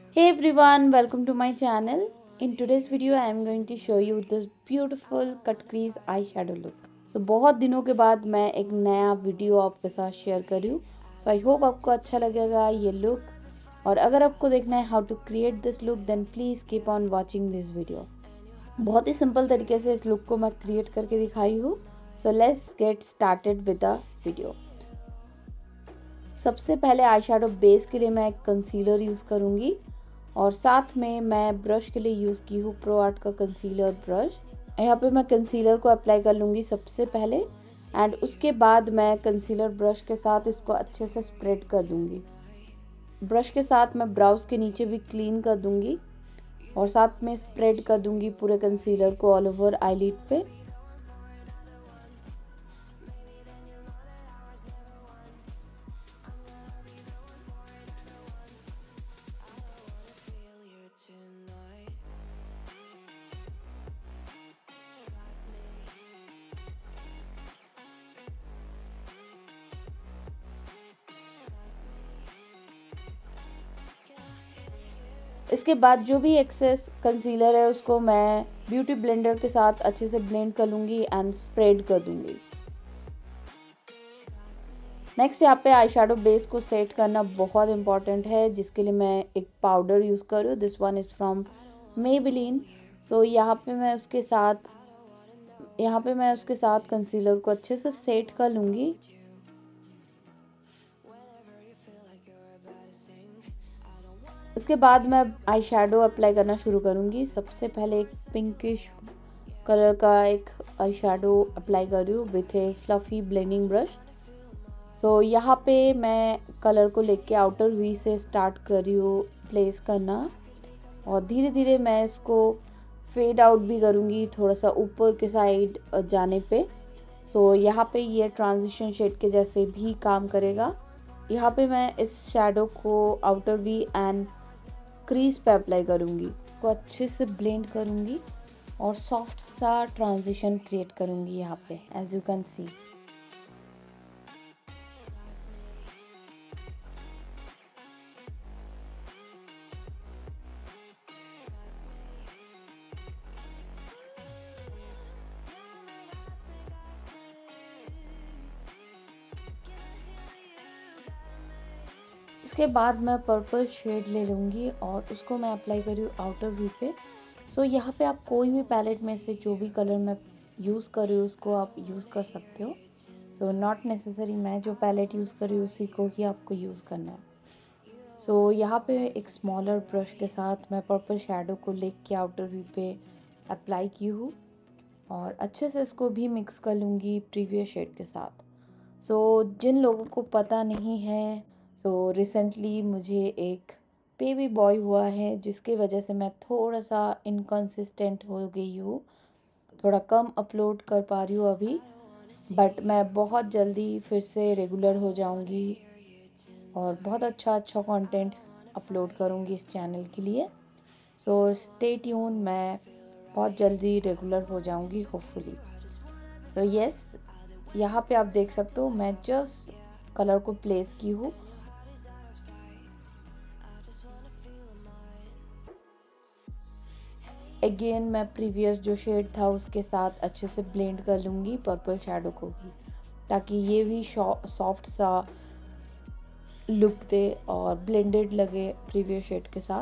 Hey everyone, welcome to my channel. In today's video, I am going to show you this beautiful cut crease eyeshadow look. So बहुत दिनों के बाद मैं एक नया video आपके साथ शेयर कर रही हूँ. So I hope आपको अच्छा लगेगा ये लुक. और अगर आपको देखना है how to create this look, then please keep on watching this video. बहुत ही सिंपल तरीके से इस लुक को मैं क्रिएट करके दिखाई हूँ. So let's get started with the video. सबसे पहले आईशैडो बेस के लिए मैं एक कंसीलर यूज़ करूँगी और साथ में मैं ब्रश के लिए यूज़ की हूँ प्रो आर्ट का कंसीलर ब्रश. यहाँ पे मैं कंसीलर को अप्लाई कर लूँगी सबसे पहले एंड उसके बाद मैं कंसीलर ब्रश के साथ इसको अच्छे से स्प्रेड कर दूँगी. ब्रश के साथ मैं ब्राउज के नीचे भी क्लीन कर दूँगी और साथ में स्प्रेड कर दूँगी पूरे कंसीलर को ऑल ओवर आईलिड पे. इसके बाद जो भी एक्सेस कंसीलर है उसको मैं ब्यूटी ब्लेंडर के साथ अच्छे से ब्लेंड कर लूँगी एंड स्प्रेड कर दूँगी. नेक्स्ट यहाँ पे आईशैडो बेस को सेट करना बहुत इंपॉर्टेंट है, जिसके लिए मैं एक पाउडर यूज़ कर रही हूँ. This one is from Maybelline. So यहाँ पे मैं उसके साथ कंसीलर को अच्छे से सेट कर लूँगी. उसके बाद मैं आई शेडो अप्लाई करना शुरू करूँगी. सबसे पहले एक पिंकिश कलर का एक आई शेडो अप्लाई कर रही हूँ with a fluffy blending brush. So यहाँ पे मैं कलर को लेके आउटर वी से स्टार्ट कर रही हूँ प्लेस करना और धीरे धीरे मैं इसको फेड आउट भी करूँगी थोड़ा सा ऊपर के साइड जाने पे. सो यहाँ पे ये ट्रांजिशन शेड के जैसे भी काम करेगा. यहाँ पे मैं इस शेडो को आउटर वी एंड क्रीज पे अप्लाई करूँगी, को अच्छे से ब्लेंड करूँगी और सॉफ्ट सा ट्रांजिशन क्रिएट करूँगी यहाँ पे एज यू कैन सी. इसके बाद मैं पर्पल शेड ले लूँगी और उसको मैं अप्लाई कर रही हूँ आउटर वी पे. सो यहाँ पे आप कोई भी पैलेट में से जो भी कलर मैं यूज़ कर रही हूँ उसको आप यूज़ कर सकते हो. सो नॉट नेसेसरी मैं जो पैलेट यूज़ कर रही हूँ उसी को ही आपको यूज़ करना है. सो यहाँ पे एक स्मॉलर ब्रश के साथ मैं पर्पल शेडो को लेके आउटर वी पे अप्लाई की हूँ और अच्छे से इसको भी मिक्स कर लूँगी प्रीवियस शेड के साथ. सो जिन लोगों को पता नहीं है, सो रिसेंटली मुझे एक बेबी बॉय हुआ है जिसकी वजह से मैं थोड़ा सा इनकंसिस्टेंट हो गई हूँ, थोड़ा कम अपलोड कर पा रही हूँ अभी. बट मैं बहुत जल्दी फिर से रेगुलर हो जाऊँगी और बहुत अच्छा कंटेंट अपलोड करूँगी इस चैनल के लिए. सो स्टे ट्यून, मैं बहुत जल्दी रेगुलर हो जाऊँगी होपफुली. सो यस, यहाँ पे आप देख सकते हो मैं जस्ट कलर को प्लेस की हूँ. अगेन मैं प्रीवियस जो शेड था उसके साथ अच्छे से ब्लेंड कर लूँगी पर्पल शेडो को भी, ताकि ये भी सॉफ्ट सा लुक दे और ब्लेंडेड लगे प्रीवियस शेड के साथ.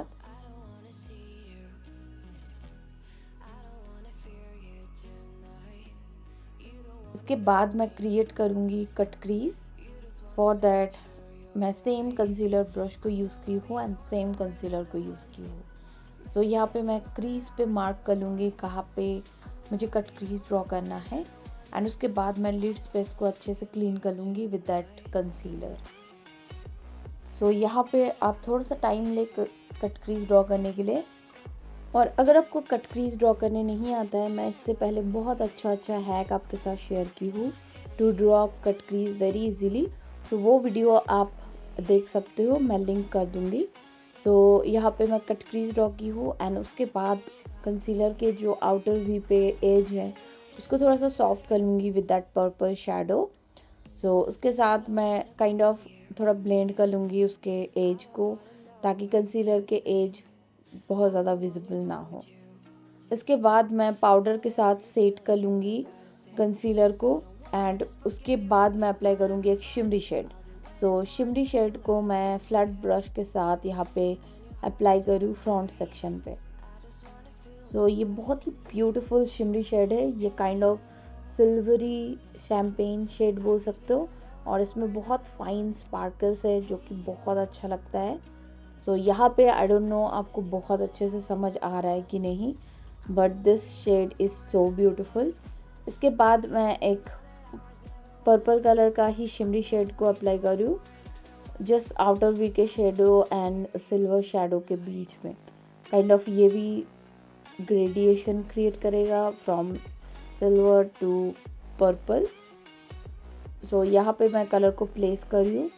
इसके बाद मैं क्रिएट करूँगी कट क्रीज. फॉर दैट मैं सेम कंसीलर ब्रश को यूज़ की हूँ एंड सेम कंसीलर को यूज़ की हूँ. सो यहाँ पे मैं क्रीज पे मार्क कर लूँगी कहाँ पे मुझे कट क्रीज ड्रॉ करना है एंड उसके बाद मैं लिड्स पे इसको अच्छे से क्लीन कर लूँगी विद दैट कंसीलर. सो यहाँ पे आप थोड़ा सा टाइम ले कट क्रीज ड्रॉ करने के लिए. और अगर आपको कट क्रीज ड्रॉ करने नहीं आता है, मैं इससे पहले बहुत अच्छा हैक आपके साथ शेयर की हूँ to draw cut crease very easily. तो वो वीडियो आप देख सकते हो, मैं लिंक कर दूँगी. सो यहाँ पे मैं कट क्रीज ड्रॉ की हूँ एंड उसके बाद कंसीलर के जो आउटर वी पे एज है उसको थोड़ा सा सॉफ्ट कर लूँगी with that purple shadow. So उसके साथ मैं काइंड ऑफ थोड़ा ब्लेंड कर लूँगी उसके एज को ताकि कंसीलर के एज बहुत ज़्यादा विजिबल ना हो। इसके बाद मैं पाउडर के साथ सेट कर लूँगी कंसीलर को एंड उसके बाद मैं अप्लाई करूँगी एक shimmery shade. So shimmery shade को मैं फ्लैट ब्रश के साथ यहाँ पे अप्लाई करूँ फ्रंट सेक्शन पे। तो ये बहुत ही ब्यूटीफुल शिमरी शेड है। ये kind of silvery champagne shade बोल सकते हो और इसमें बहुत फाइन स्पार्कल्स है जो कि बहुत अच्छा लगता है। तो यहाँ पे आई डोंट नो आपको बहुत अच्छे से समझ आ रहा है कि नहीं, but this shade is so beautiful. इसके बाद मैं एक पर्पल कलर का ही शिमरी शेड को अप्लाई करूँ जस्ट आउटर वी के शेडो एंड सिल्वर शेडो के बीच में। काइंड ऑफ ये भी ग्रेडिएशन क्रिएट करेगा from silver to purple. So यहाँ पे मैं कलर को प्लेस करी हूँ।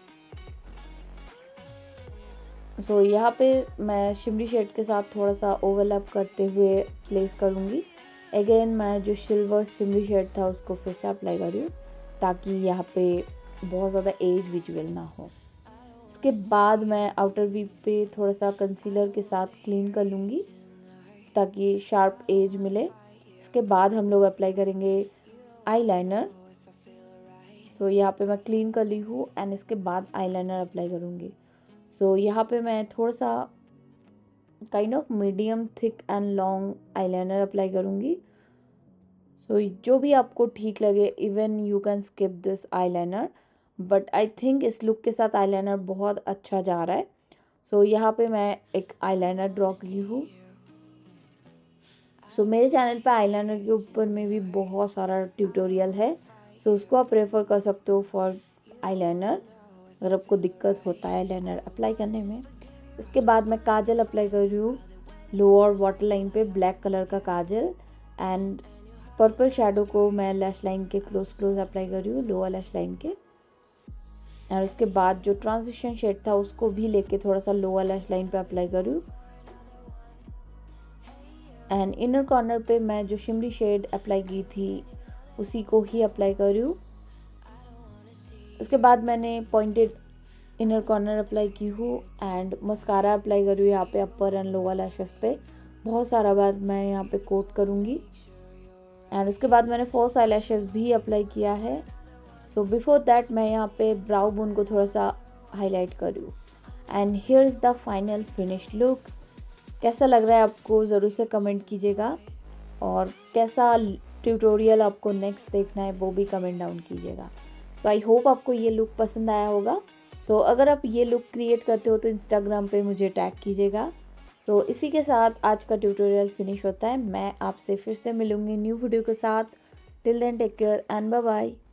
सो यहाँ पे मैं शिमरी शेड के साथ थोड़ा सा ओवरलैप करते हुए प्लेस करूँगी। अगेन मैं जो सिल्वर शिमरी शेड था उसको फिर से अप्लाई करी हूँ ताकि यहाँ पे बहुत ज़्यादा एज विजुअल ना हो। इसके बाद मैं आउटर वी पे थोड़ा सा कंसीलर के साथ क्लीन कर लूँगी ताकि शार्प एज मिले। इसके बाद हम लोग अप्लाई करेंगे आईलाइनर। तो यहाँ पे मैं क्लीन कर ली हूँ एंड इसके बाद आईलाइनर अप्लाई करूँगी। सो यहाँ पे मैं थोड़ा सा kind of medium thick and long eyeliner apply करूँगी। सो जो भी आपको ठीक लगे, even you can skip this eyeliner, but I think इस लुक के साथ आईलाइनर बहुत अच्छा जा रहा है। सो यहाँ पे मैं एक आईलाइनर ड्रॉ की हूँ। सो मेरे चैनल पे आईलाइनर के ऊपर में भी बहुत सारा ट्यूटोरियल है, सो उसको आप रेफ़र कर सकते हो फॉर आईलाइनर अगर आपको दिक्कत होता है आईलाइनर अप्लाई करने में। इसके बाद मैं काजल अप्लाई कर रही हूँ लोअर वाटर लाइन पे, ब्लैक कलर का काजल एंड पर्पल शेडो को मैं लैश लाइन के क्लोज अप्लाई कर रही हूँ, लोअर लैश लाइन के। और उसके बाद जो ट्रांजिशन शेड था उसको भी लेके थोड़ा सा लोअर लैश लाइन पे अप्लाई कर रही हूँ एंड इनर कॉर्नर पे मैं जो शिमरी शेड अप्लाई की थी उसी को ही अप्लाई कर रही हूँ। इसके बाद मैंने पॉइंटेड इनर कॉर्नर अप्लाई की हूँ एंड मस्कारा अप्लाई कर रही हूँ यहाँ पे अपर एंड लोअर लैशेस पे। बहुत सारा बार मैं यहाँ पे कोट करूँगी एंड उसके बाद मैंने फॉल्स आई लैशेस भी अप्लाई किया है। सो बिफोर दैट मैं यहाँ पे ब्राउ बोन को थोड़ा सा हाईलाइट कर रही हूँ and here is the final finished look. कैसा लग रहा है आपको ज़रूर से कमेंट कीजिएगा और कैसा ट्यूटोरियल आपको नेक्स्ट देखना है वो भी कमेंट डाउन कीजिएगा। सो आई होप आपको ये लुक पसंद आया होगा। सो अगर आप ये लुक क्रिएट करते हो तो इंस्टाग्राम पे मुझे टैग कीजिएगा। सो इसी के साथ आज का ट्यूटोरियल फिनिश होता है। मैं आपसे फिर से मिलूँगी न्यू वीडियो के साथ। Till then take care and bye bye.